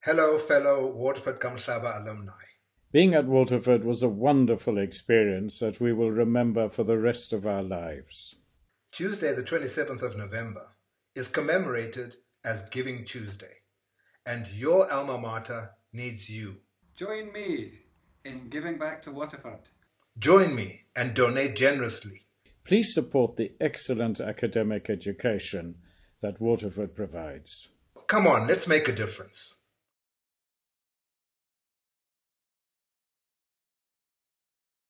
Hello, fellow Waterford Kamhlaba alumni. Being at Waterford was a wonderful experience that we will remember for the rest of our lives. Tuesday, the 27th of November, is commemorated as Giving Tuesday, and your alma mater needs you. Join me in giving back to Waterford. Join me and donate generously. Please support the excellent academic education that Waterford provides. Come on, let's make a difference.